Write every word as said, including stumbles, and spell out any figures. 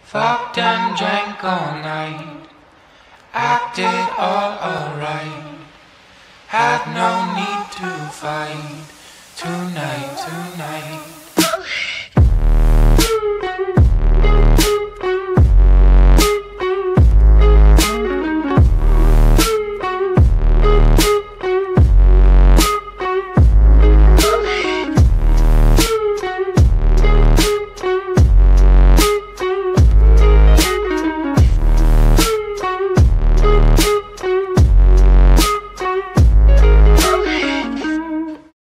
Fucked and drank all night, acted all alright. Had no need to fight tonight, tonight.